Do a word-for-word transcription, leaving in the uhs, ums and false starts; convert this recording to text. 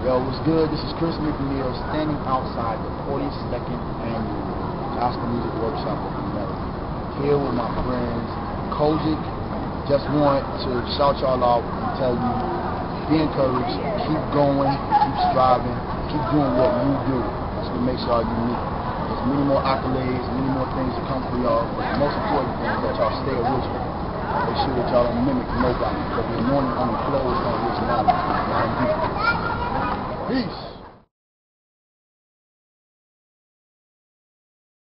Yo, what's good? This is Chris McNeil standing outside the forty-second annual Gospel Music Workshop of America. Here with my friends, Kojic. Just want to shout y'all out and tell you, be encouraged, keep going, keep striving, keep doing what you do. That's what makes y'all unique. There's many more accolades, many more things to come for y'all, but the most important thing is that y'all stay original. Make sure that y'all don't mimic nobody, because the anointing on the flow is going to reach now. Peace.